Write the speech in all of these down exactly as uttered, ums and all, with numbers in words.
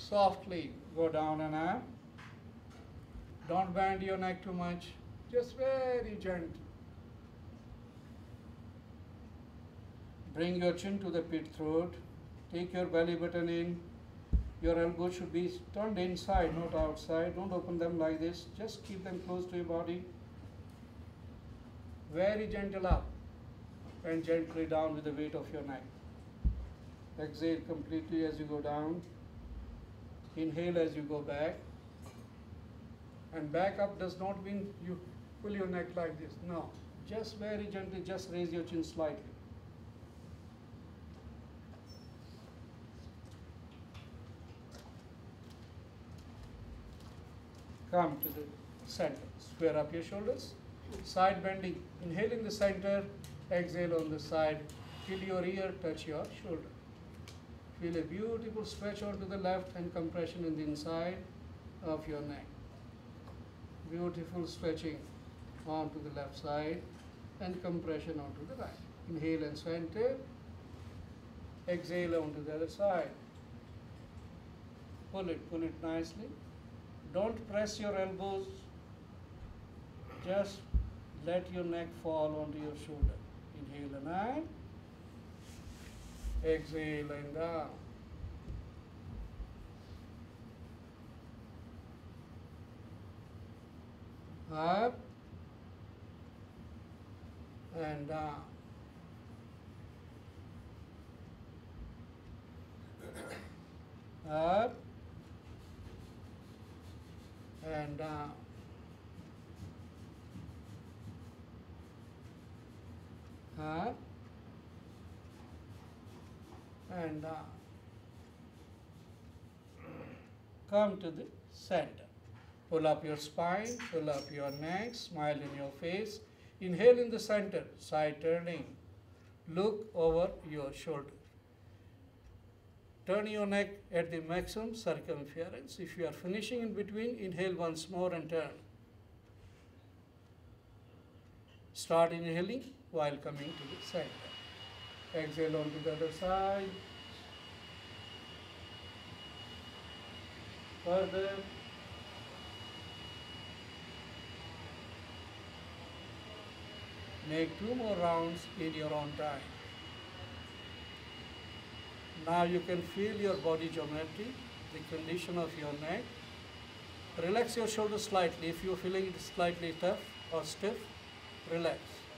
Softly go down and up. Don't bend your neck too much. Just very gentle. Bring your chin to the pit throat. Take your belly button in. Your elbows should be turned inside, not outside. Don't open them like this. Just keep them close to your body. Very gentle up and gently down with the weight of your neck. Exhale completely as you go down. Inhale as you go back. And back up does not mean you pull your neck like this. No. Just very gently, just raise your chin slightly. Come to the center. Square up your shoulders. Side bending. Inhale in the center. Exhale on the side. Feel your ear touch your shoulder. Feel a beautiful stretch onto the left and compression in the inside of your neck. Beautiful stretching onto the left side and compression onto the right. Inhale and center. Exhale onto the other side. Pull it, pull it nicely. Don't press your elbows. Just let your neck fall onto your shoulder. Inhale and up. Exhale and down. Up and down. Up and down. Up and down. Come to the center. Pull up your spine, pull up your neck, smile in your face. Inhale in the center, side turning. Look over your shoulder. Turn your neck at the maximum circumference. If you are finishing in between, inhale once more and turn. Start inhaling while coming to the center. Exhale onto the other side. Further. Make two more rounds in your own time. Now you can feel your body geometry, the condition of your neck. Relax your shoulders slightly. If you are feeling it slightly tough or stiff, relax.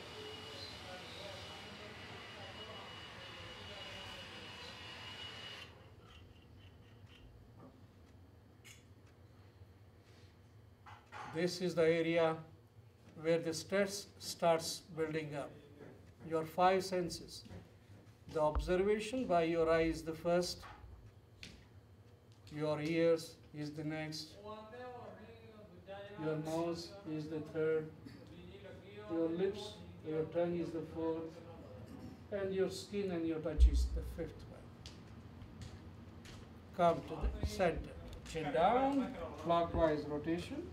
This is the area where the stress starts building up. Your five senses. The observation by your eye is the first. Your ears is the next. Your nose is the third. Your lips, your tongue is the fourth. And your skin and your touch is the fifth one. Come to the center. Chin down, clockwise rotation.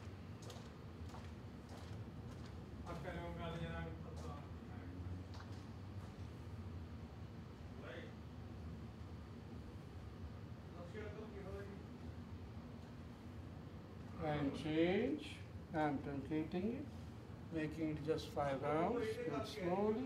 And change. I'm truncating it, making it just five rounds. Do it slowly.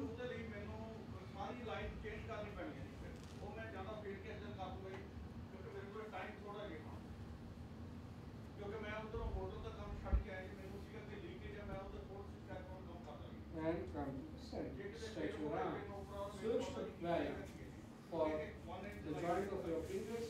And come to the center. Stretch your arm. Switch the value for the joint of your fingers.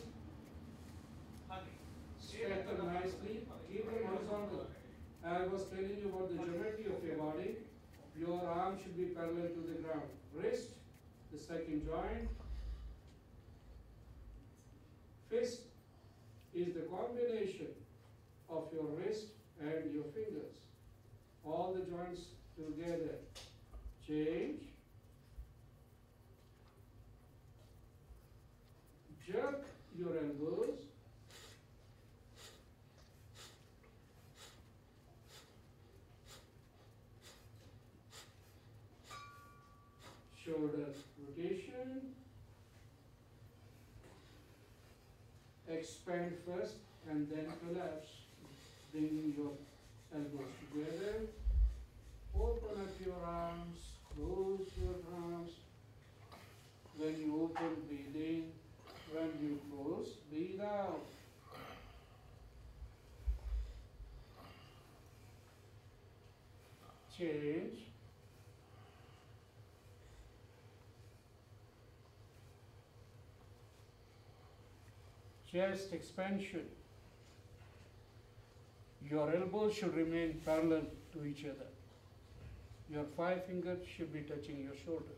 Straighten nicely. Keep them horizontal. I was telling you about the geometry of your body. Your arm should be parallel to the ground. Wrist, the second joint. Fist is the combination of your wrist and your fingers. All the joints together. Change. Jerk your elbows. Shoulder rotation. expand first and then collapse, bringing your elbows together. Open up your arms, close your arms. When you open, breathe in. When you close, breathe out. Change. Chest expansion. Your elbows should remain parallel to each other. Your five fingers should be touching your shoulders.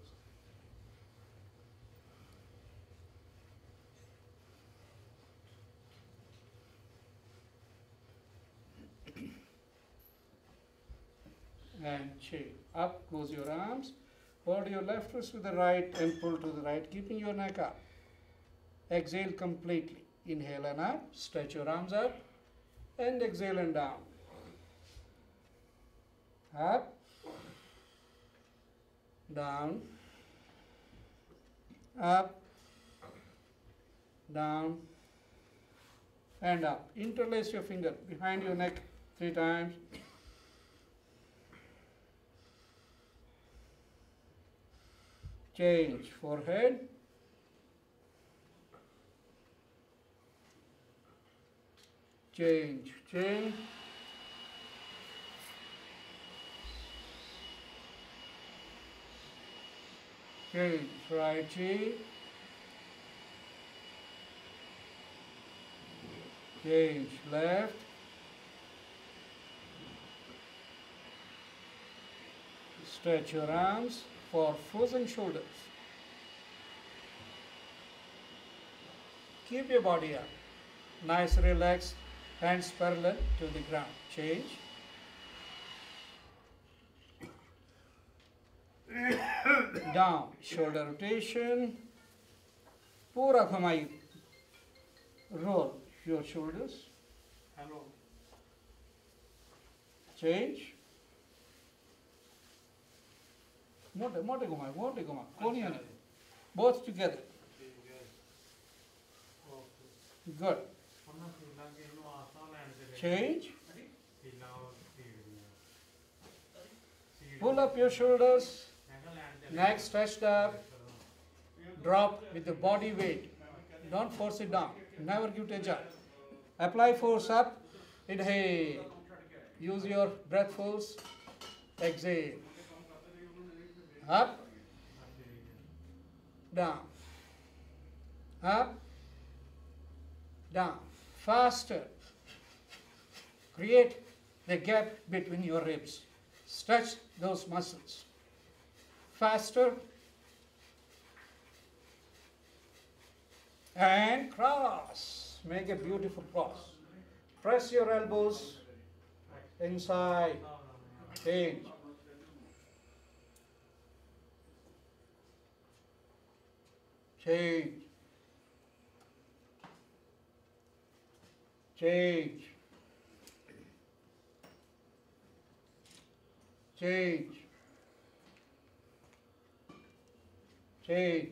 And chain. Up, close your arms. Hold your left wrist with the right and pull to the right, keeping your neck up. Exhale completely. Inhale and up. Stretch your arms up. And exhale and down. Up. Down. Up. Down. And up. Interlace your finger behind your neck three times. Change. Forehead. Change. Change. Change. Right cheek. Change. Left. Stretch your arms for frozen shoulders. Keep your body up. Nice, relaxed, hands parallel to the ground. Change. Down. Shoulder rotation. Pura घुमाइए. Roll your shoulders. Hello. Change. मोटे मोटे घुमाए मोटे घुमा कोनी है both together. Good. Change. Pull up your shoulders. Neck stretched up. Drop with the body weight. Don't force it down. Never give it a jump. Apply force up. Inhale. Use your breathfuls. Exhale. Up. Down. Up. Down. Faster. Create the gap between your ribs. Stretch those muscles. Faster. And cross. Make a beautiful cross. Press your elbows inside. Change. Change. Change. Change. Change.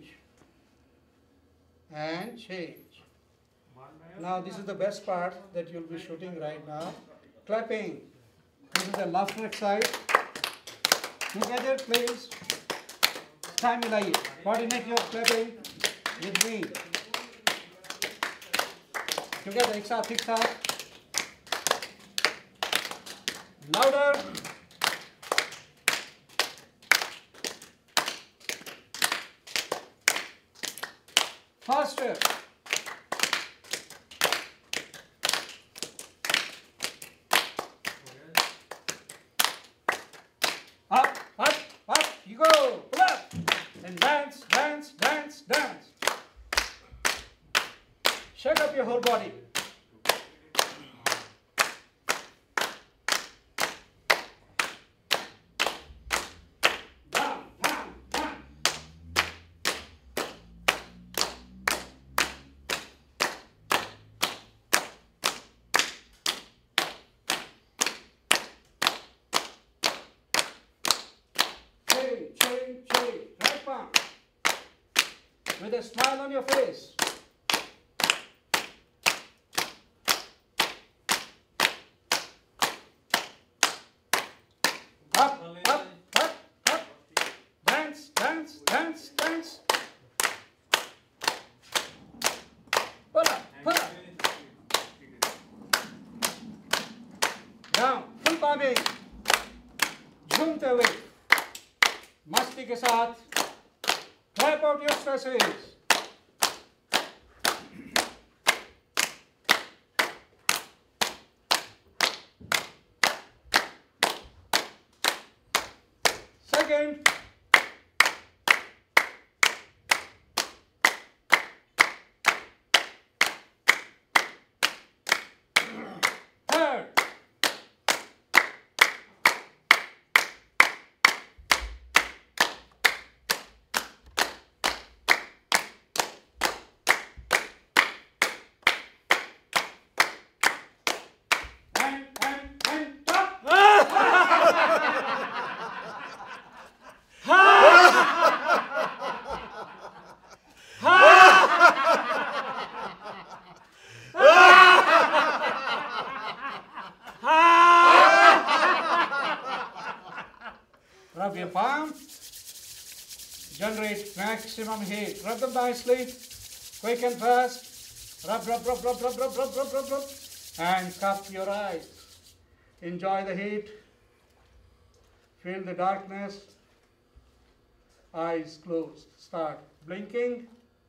And change. Now this is the best part that you'll be shooting right now. Clapping. This is the laughter exercise. Together, please. Time milaiye. Coordinate your clapping with me. Together, एक साथ, एक साथ. Louder. Faster. Up, up, up, you go, pull up, and dance, dance, dance, dance. Shake up your whole body. Down, down, down. Change, change, change. Right palm. With a smile on your face. climbing, झूमते हुए, मस्ती के साथ, clap out your stresses. Second, third, and, and, and, stop. Rub your palm, generate maximum heat. Rub them nicely, quick and fast. Rub, rub, rub, rub, rub, rub, rub, rub, rub, rub. And cup your eyes. Enjoy the heat. Feel the darkness. Eyes closed. Start blinking.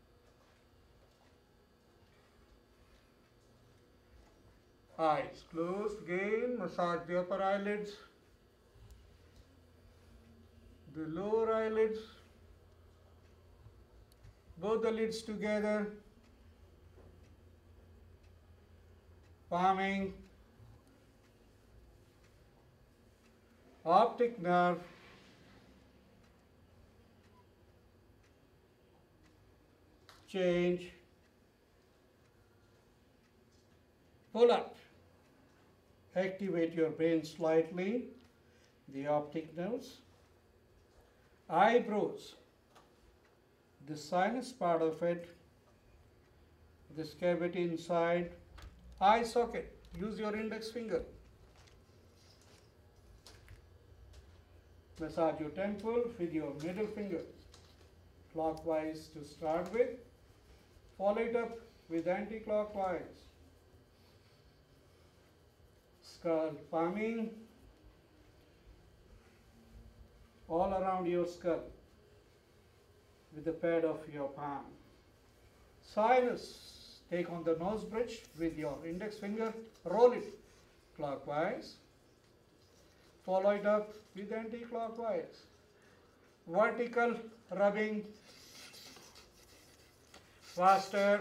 Eyes closed. Again, massage the upper eyelids, the lower eyelids, both the lids together, palming, optic nerve, change, pull up, activate your brain slightly, the optic nerves, eyebrows, the sinus part of it, this cavity inside, eye socket, use your index finger. Massage your temple with your middle finger, clockwise to start with, follow it up with anti-clockwise. Skull palming, all around your skull with the pad of your palm. Sinus, take on the nose bridge with your index finger, roll it clockwise, follow it up with anti-clockwise. Vertical rubbing, faster,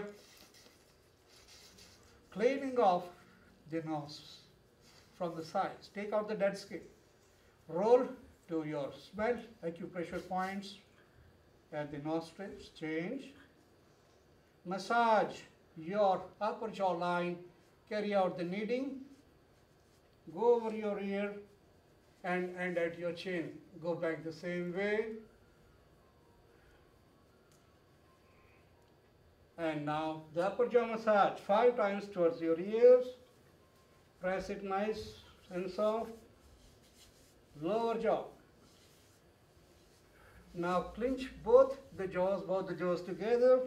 cleaning off the nose from the sides. Take out the dead skin. Roll to your smell acupressure points at the nostrils. Change. Massage your upper jawline. Carry out the kneading. Go over your ear and end at your chin. Go back the same way. And now the upper jaw massage five times towards your ears. Press it nice and soft. Lower jaw. Now clinch both the jaws, both the jaws together.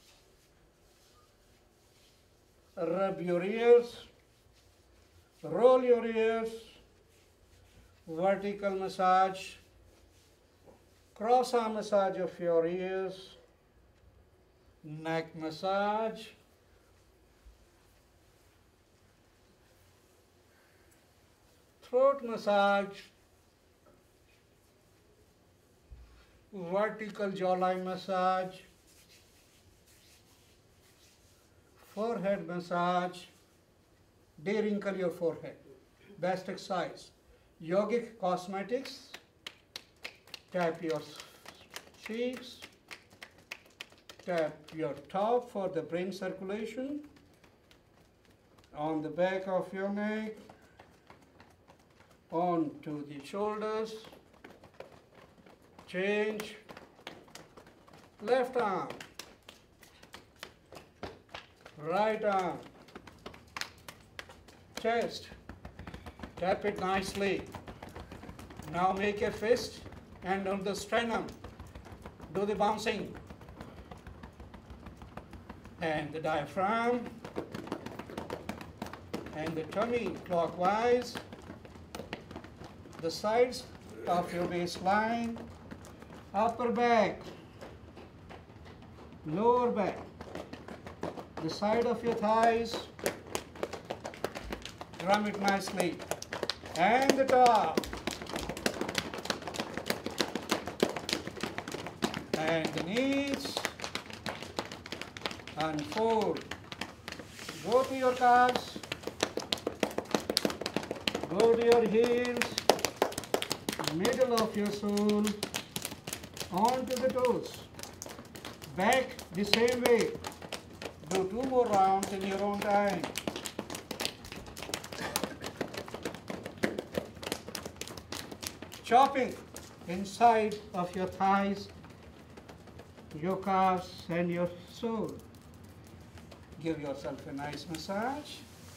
Rub your ears. Roll your ears. Vertical massage. Cross arm massage of your ears. Neck massage. Throat massage, vertical jawline massage, forehead massage, de-wrinkle your forehead, best exercise. Yogic cosmetics, tap your cheeks, tap your top for the brain circulation, on the back of your neck, on to the shoulders, change, left arm, right arm, chest, tap it nicely. Now make a fist and on the sternum, do the bouncing, and the diaphragm, and the tummy clockwise, the sides of your waistline, upper back, lower back, the side of your thighs, drum it nicely, and the top, and the knees, unfold, go to your calves, go to your heels, middle of your sole, onto the toes, back the same way. Do two more rounds in your own time. Chopping inside of your thighs, your calves and your sole. Give yourself a nice massage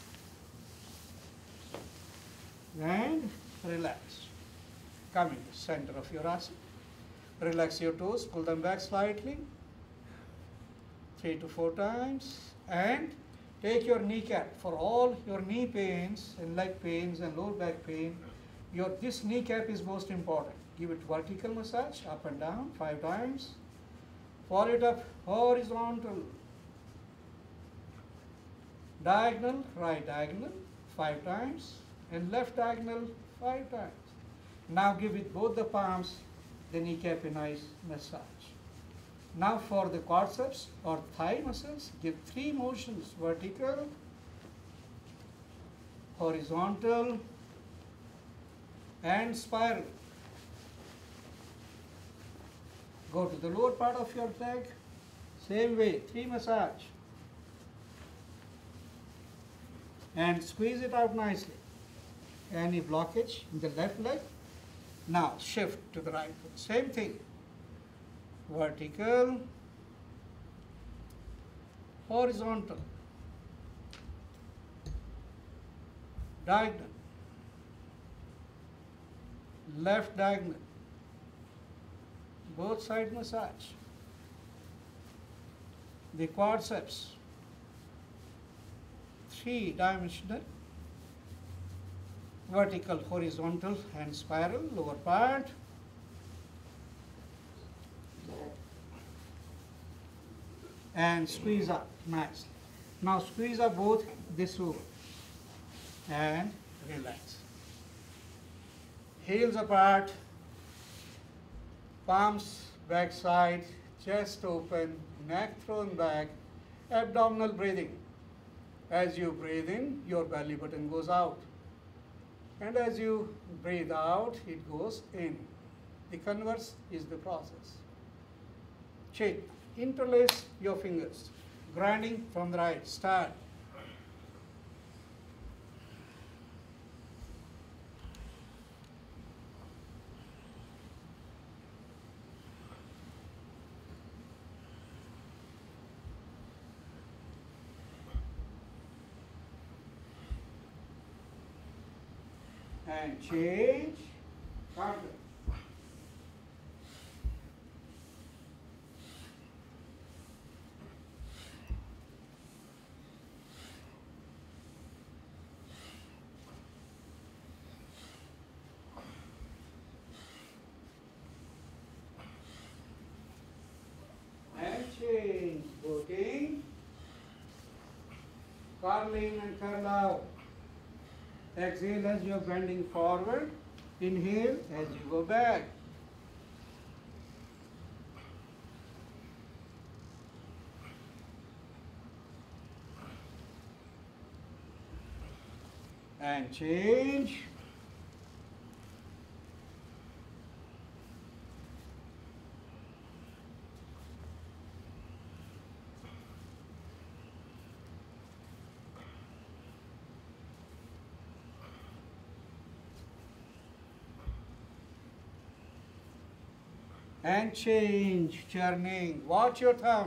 and relax. Come in the center of your asana. Relax your toes, pull them back slightly, three to four times, and take your kneecap. For all your knee pains and leg pains and lower back pain, your this kneecap is most important. Give it vertical massage, up and down, five times. Follow it up horizontal, diagonal, right diagonal, five times, and left diagonal, five times. Now give it both the palms, the kneecap a nice massage. Now for the quadriceps or thigh muscles, give three motions: vertical, horizontal, and spiral. Go to the lower part of your leg, same way, three massage. And squeeze it out nicely. Any blockage in the left leg? Now shift to the right foot. Same thing. Vertical, horizontal, diagonal, left diagonal, both side massage. The quadriceps, three dimensional, vertical, horizontal, and spiral, lower part. And squeeze up nicely. Now squeeze up both this over and relax. Heels apart, palms back side, chest open, neck thrown back, abdominal breathing. As you breathe in, your belly button goes out. And as you breathe out, it goes in. The converse is the process. Chin. Interlace your fingers. Grinding from the right. Start. And change. Counter. Change, floating, curl in and curl out. Exhale as you are bending forward. Inhale as you go back. And change. And change, turning. Watch your thumb.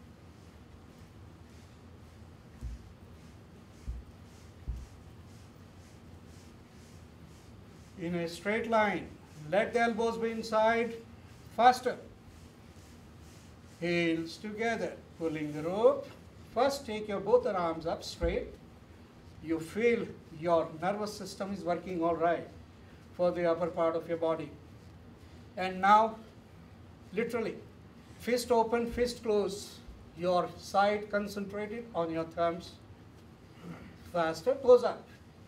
In a straight line. Let the elbows be inside. Faster. Heels together. Pulling the rope. First take your both arms up straight. You feel your nervous system is working all right. for the upper part of your body. And now, literally, fist open, fist close, your side concentrated on your thumbs. Faster, close up.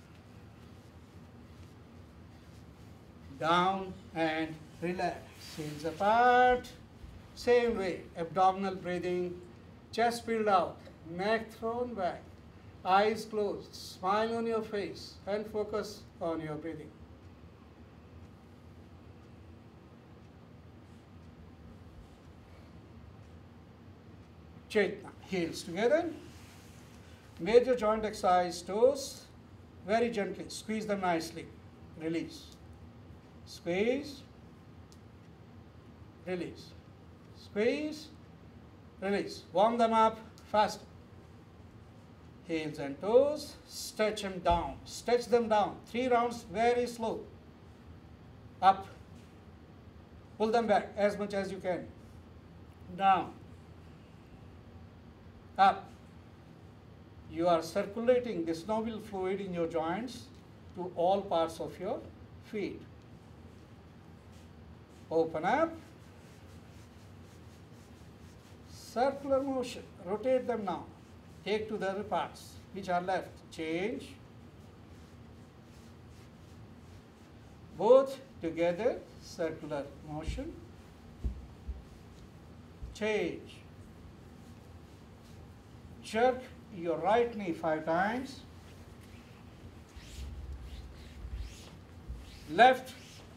Down and relax. Heels apart. Same way, abdominal breathing, chest peeled out, neck thrown back, eyes closed, smile on your face, and focus on your breathing. Chetna, heels together. Major joint exercise, toes, very gently, squeeze them nicely, release. Squeeze, release. Squeeze, release. Warm them up faster. Heels and toes, stretch them down. Stretch them down. Three rounds, very slow. Up. Pull them back as much as you can. Down. Up. You are circulating the synovial fluid in your joints to all parts of your feet. Open up. Circular motion. Rotate them now. Take to the other parts which are left. Change. Both together. Circular motion. Change. Jerk your right knee five times. Left.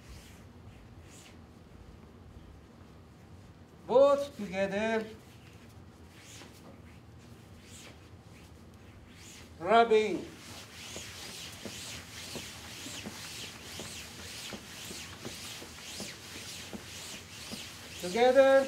Both together. Rubbing. Together.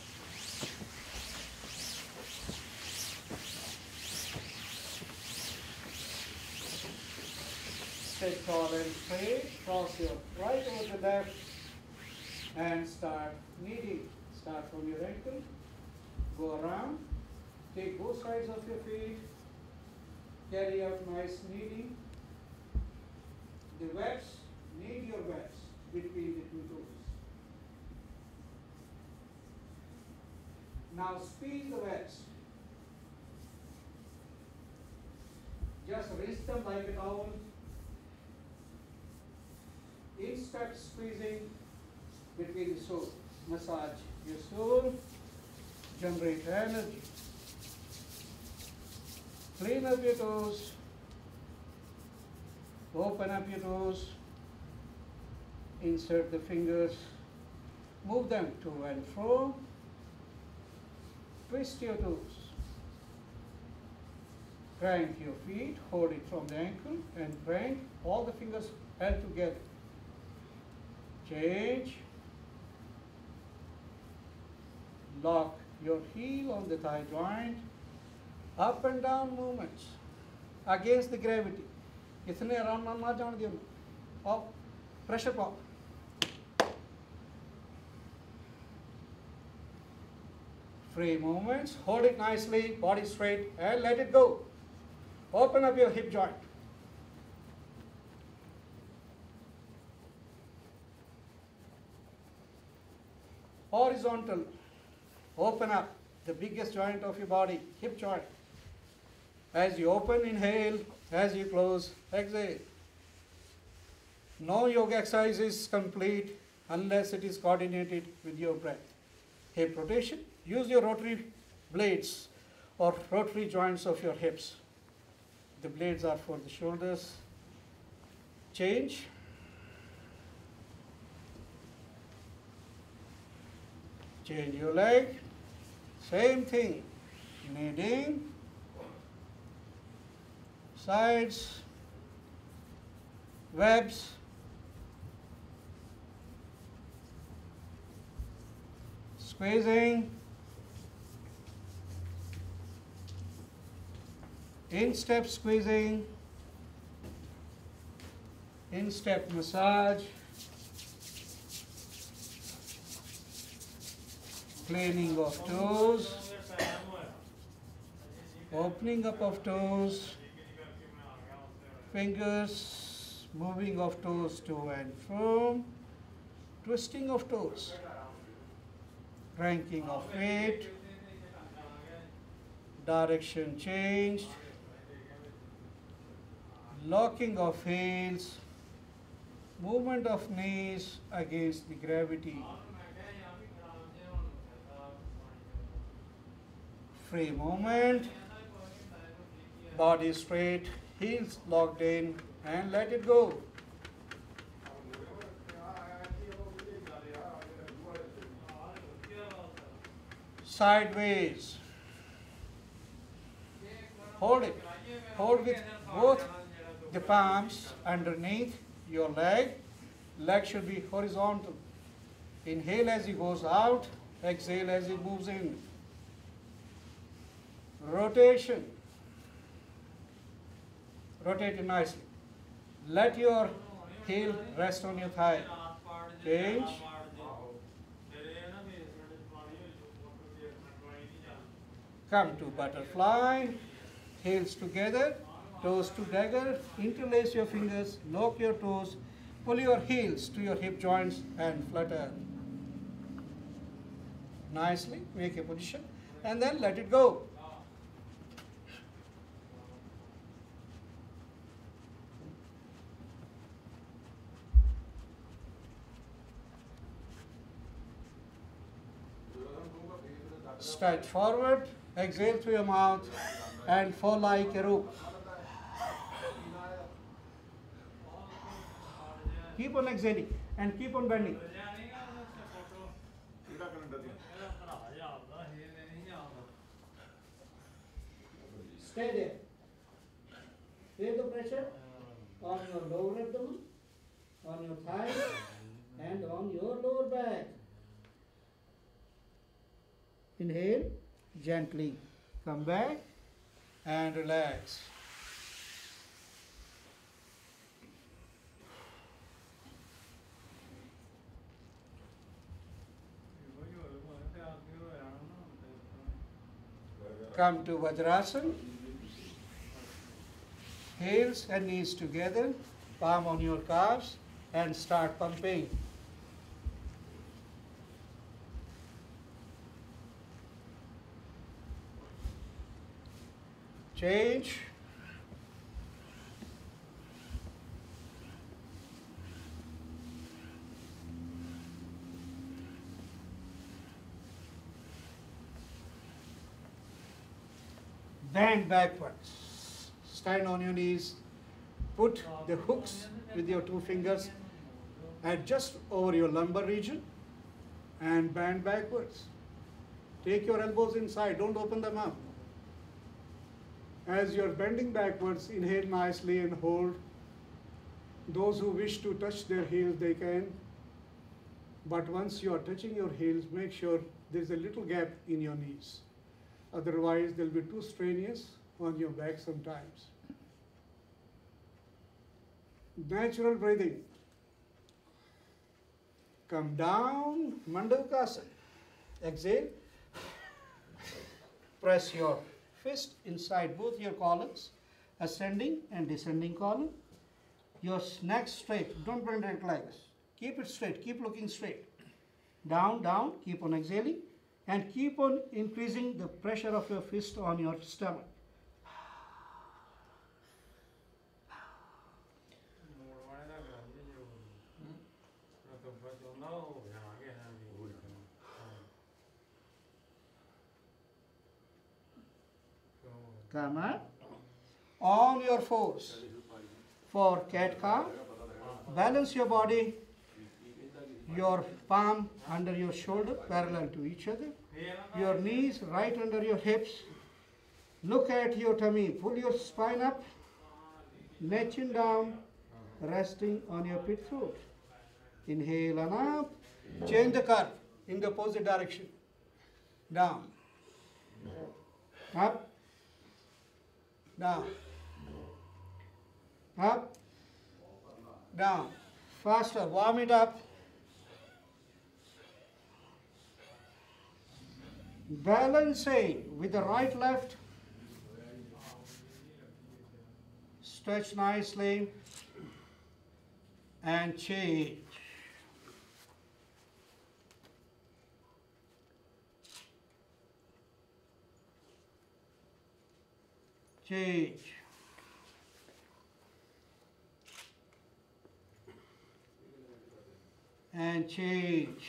Sit tall and straight. Cross your right over the left and start kneading. Start from your ankle. Go around. Take both sides of your feet. Carry out nice kneading. The webs, knead your webs between the two toes. Now squeeze the webs. Just wrist them like a towel. In-step squeezing between the soles. Massage your soul. Generate energy. Clean up your toes. Open up your toes. Insert the fingers. Move them to and fro. Twist your toes. Crank your feet. Hold it from the ankle and crank. All the fingers held together. Change. Lock your heel on the thigh joint. Up and down movements against the gravity. इतने आराम ना ना जान दियो. Up, pressure pop. Free movements. Hold it nicely, body straight, and let it go. Open up your hip joint. Horizontal. Open up the biggest joint of your body, hip joint. As you open, inhale. As you close, exhale. No yoga exercise is complete unless it is coordinated with your breath. Hip rotation. Use your rotary blades or rotary joints of your hips. The blades are for the shoulders. Change. Change your leg. Same thing. Kneading. Sides. Webs. Squeezing. In-step squeezing. In-step massage. Cleaning of toes. Opening up of toes. Fingers moving of toes to and from, twisting of toes, cranking of feet, direction changed, locking of heels, movement of knees against the gravity, free movement, body straight, heels locked in, and let it go. Sideways. Hold it. Hold with both the palms underneath your leg. Leg should be horizontal. Inhale as he goes out. Exhale as he moves in. Rotation. Rotate it nicely. Let your heel rest on your thigh. Change. Come to butterfly. Heels together, toes together. Interlace your fingers, lock your toes, pull your heels to your hip joints and flutter. Nicely, make a position and then let it go. Stretch forward, exhale through your mouth and fall like a rope. Keep on exhaling and keep on bending. Stay there. Feel the pressure on your lower abdomen, on your thighs, and on your lower back. Inhale, gently come back and relax. Come to Vajrasana. Heels and knees together, palm on your calves, and start pumping. Change. Bend backwards. Stand on your knees. Put the hooks with your two fingers at just over your lumbar region and bend backwards. Take your elbows inside. Don't open them up. As you're bending backwards, inhale nicely and hold. Those who wish to touch their heels, they can. But once you are touching your heels, make sure there's a little gap in your knees. Otherwise, they'll be too strenuous on your back sometimes. Natural breathing. Come down, Mandukasana. Exhale. Press your fist inside both your columns, ascending and descending column. Your neck straight. Don't bend it like this. Keep it straight. Keep looking straight. Down, down. Keep on exhaling. And keep on increasing the pressure of your fist on your stomach. Come up. On your fours. For cat cow, balance your body, your palm under your shoulder, parallel to each other. Your knees right under your hips. Look at your tummy. Pull your spine up. Neck chin down, resting on your pit throat. Inhale and up. Change the curve in the opposite direction. Down. Up. Down. Up. Down. Faster. Warm it up. Balancing with the right left. Stretch nicely. and change. Change. And change.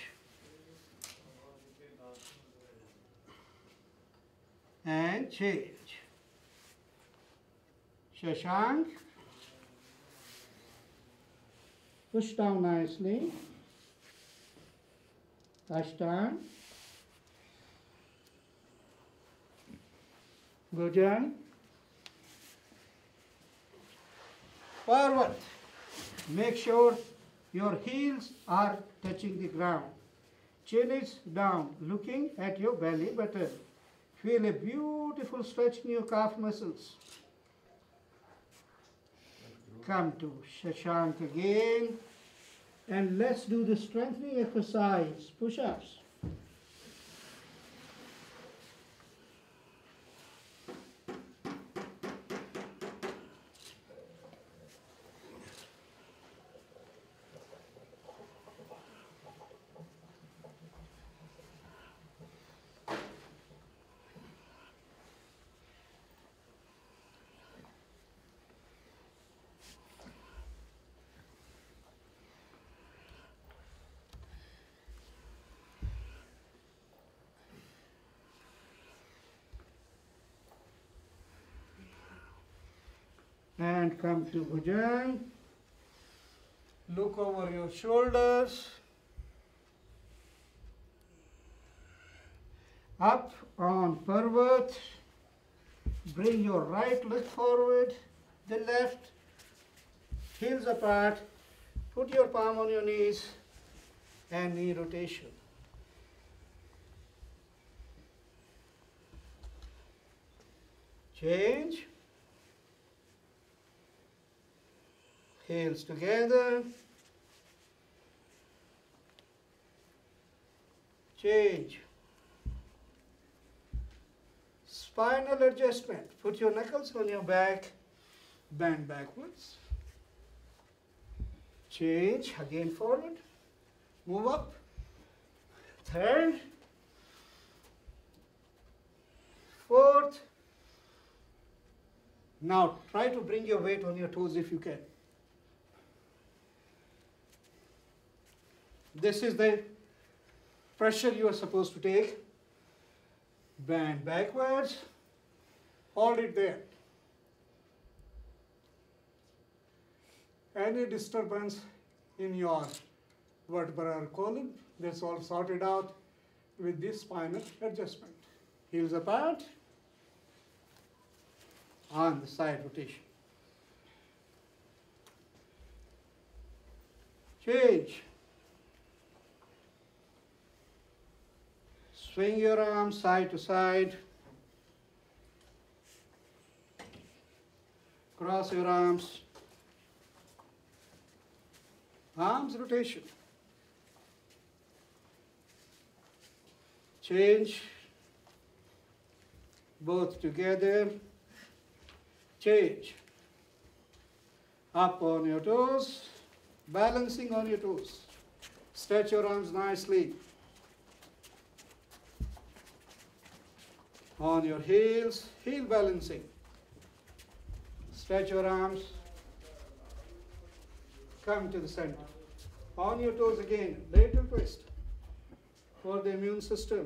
And change. Shashank. Push down nicely. Ashtan. Gujan. Forward. Make sure your heels are touching the ground. Chin is down, looking at your belly button. Feel a beautiful stretch in your calf muscles. Come to Shashank again. And let's do the strengthening exercise, push-ups. And come to Bhujan. Look over your shoulders. Up on Parvat. Bring your right leg forward, the left, heels apart. Put your palm on your knees and knee rotation. Change. Heels together. Change. Spinal adjustment. Put your knuckles on your back. Bend backwards. Change. Again forward. Move up. Third. Fourth. Now try to bring your weight on your toes if you can. This is the pressure you are supposed to take. Bend backwards. Hold it there. Any disturbance in your vertebral column, that's all sorted out with this spinal adjustment. Heels apart. On the side rotation. Change. Swing your arms side to side. Cross your arms. Arms rotation. Change. Both together. Change. Up on your toes. Balancing on your toes. Stretch your arms nicely. On your heels, heel balancing. Stretch your arms. Come to the center. On your toes again, lateral twist for the immune system.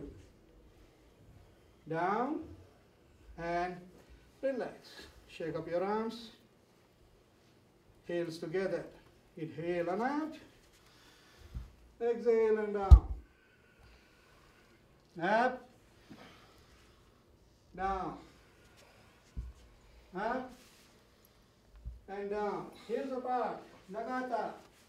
Down and relax. Shake up your arms. Heels together. Inhale and out. Exhale and down. Up. Down. Up. And down. Heels apart. Lagata.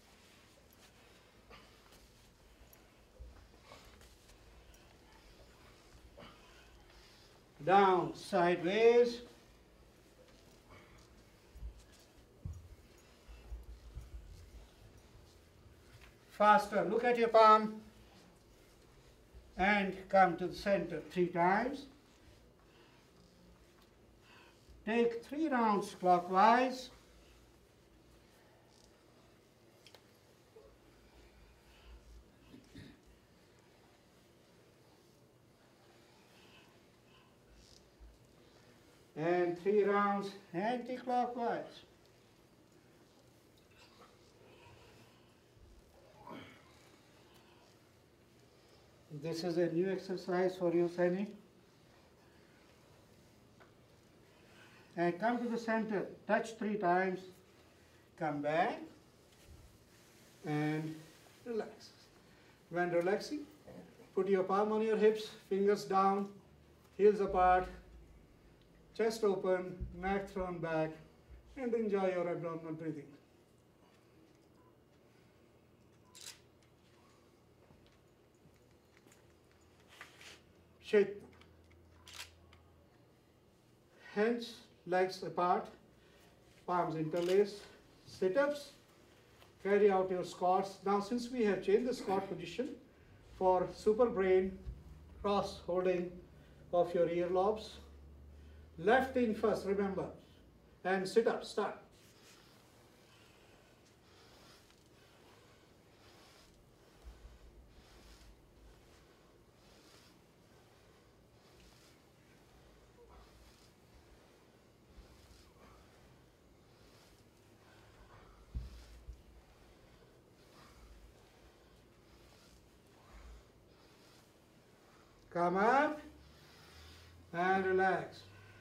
Down. Sideways. Faster. Look at your palm. And come to the center three times. Take three rounds clockwise. three rounds anti-clockwise. This is a new exercise for you, Sunny. And come to the center, touch three times, come back and relax. When relaxing, put your palm on your hips, fingers down, heels apart, chest open, neck thrown back, and enjoy your abdominal breathing. Shake. Hands, legs apart, palms interlaced. Sit-ups. Carry out your squats. Now since we have changed the squat position for super brain, cross holding of your earlobes. Left in first, remember. And sit up, start. Come up and relax.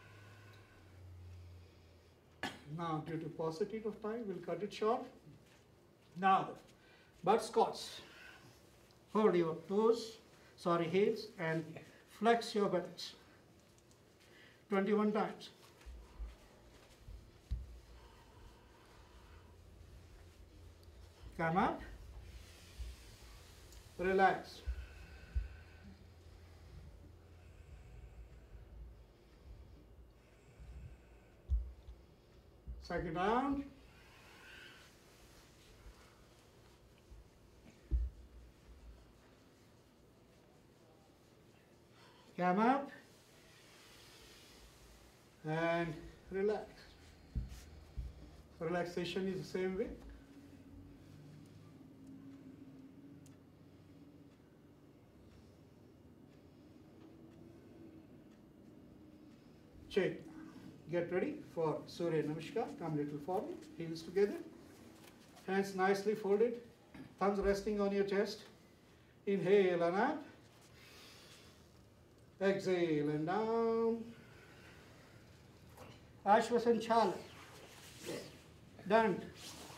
Now, due to paucity of time, we'll cut it short. Now, butt squats. Hold your toes, sorry, heels, and flex your buttocks. twenty-one times. Come up. Relax. Second round. Come up and relax. Relaxation is the same way. Check. Get ready for Surya Namaskar. Come little forward, heels together. Hands nicely folded, thumbs resting on your chest. Inhale and up. Exhale and down. Ashvasanchala. Dant.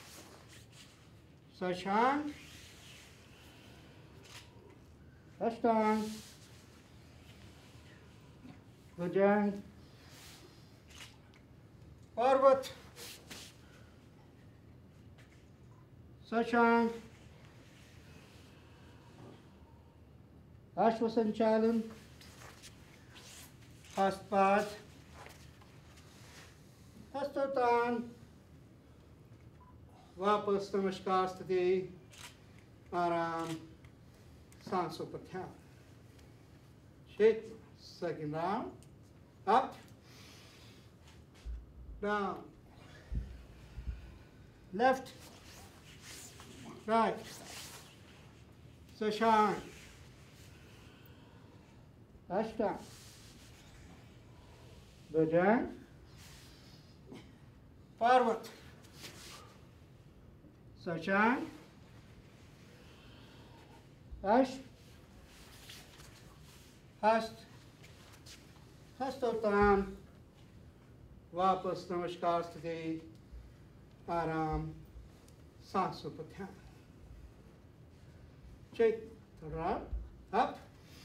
Sashank. Ashtang. Bhujang. Parvat, Sashank, Ashvasanchalan, Hastpad, Hastotan, Vapas Namaskar Sthiti, Aram, Sansopathyam. Shake, second round, up. Down, left, right, Sashank, Ashtang, Bhujang, Parvat, Sashank, Ash, Hast, Hastotan, Vapas Namaskar Sthiti, Aram, Sansopathyam. Check, round, up,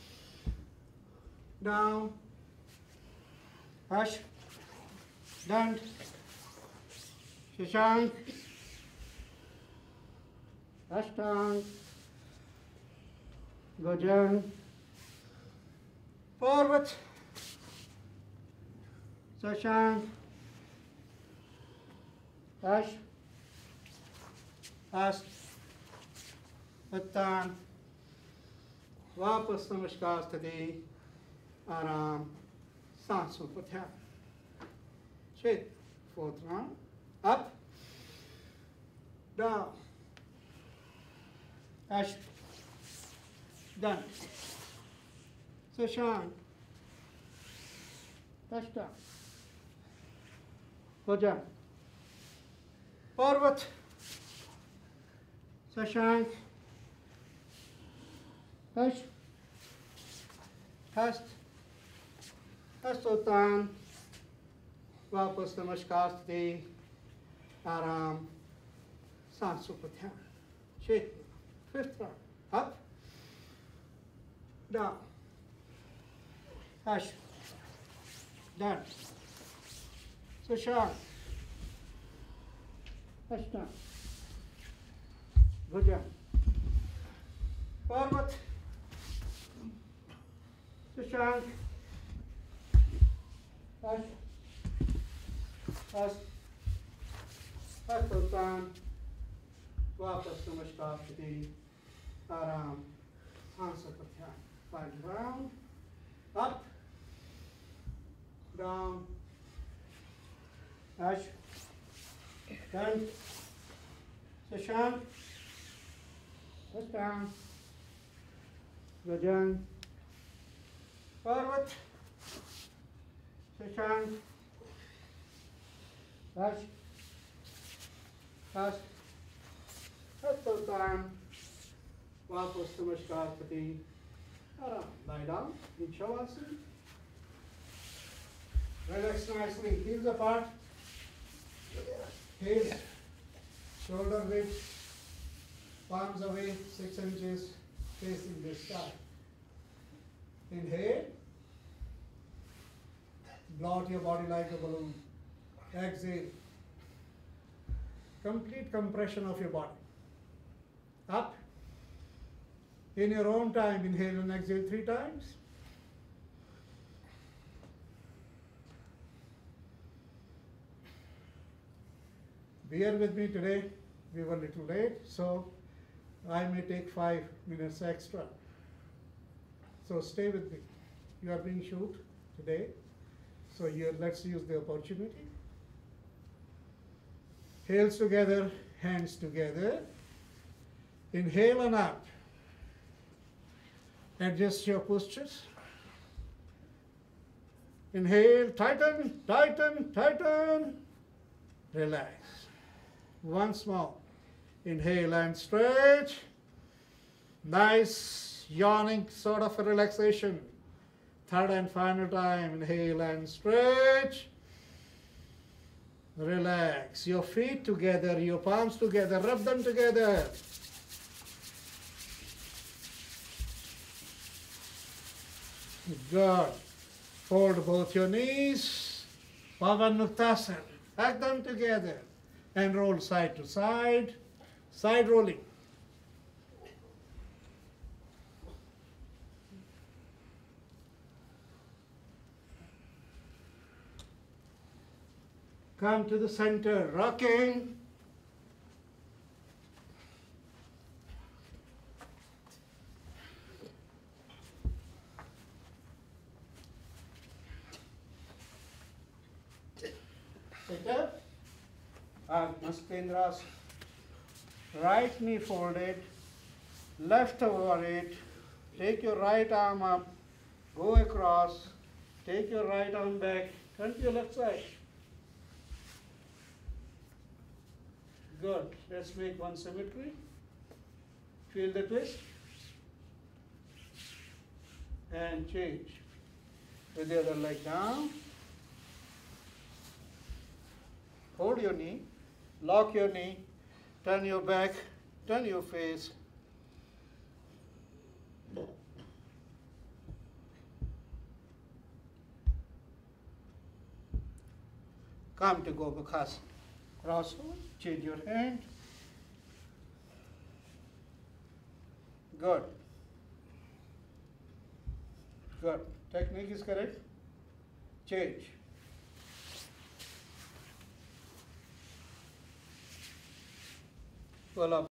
down, Ash, Dant, Shashank, Ashtang, Bhujang, Parvat, Sashank, Ash, Ast, Attan, Vapas Namaskar Sthiti, Aram, Sansopathyam. Shake, fourth round, up, down, Ash, done, Sashank, Ashtang, Go down. Forward. Shashank. Touch. Hast. Hastotan. वापस नमस्कार स्थिति आराम सांसों पर ध्यान shake fifth round up down hush down Shashank hush down go down forward Shashank hush hush हस्तोत्तान वापस नमस्कार स्थिति आराम सांसों पर ध्यान final round up down hush down Shashank hush down go down forward Shashank hush hush हस्तोत्तान वापस नमस्कार स्थिति आराम lie down in Shavasana. Relax nicely, heels apart, heels, shoulder width, palms away, six inches, facing this side. Inhale, blow out your body like a balloon. Exhale, complete compression of your body. Up, in your own time, inhale and exhale three times. Bear with me today, we were a little late, so I may take five minutes extra. So stay with me. You are being shoot today, so here let's use the opportunity. Heels together, hands together. Inhale and up. Adjust your postures. Inhale, tighten, tighten, tighten. Relax. Once more. Inhale and stretch. Nice yawning sort of a relaxation. Third and final time. Inhale and stretch. Relax. Your feet together, your palms together, rub them together. Good. Fold both your knees. Pavanmuktasana. Pack them together and roll side to side. Side rolling. Come to the center, rocking. Sit up. Nastendras. Right knee folded, left over it. Take your right arm up, go across. Take your right arm back, turn to your left side. Good. Let's make one symmetry. Feel the twist. And change. With the other leg down. Hold your knee. Lock your knee. Turn your back. Turn your face. Come to Gobakasana. Cross over, change your hand. Good. Good. Technique is correct. Change. Pull up.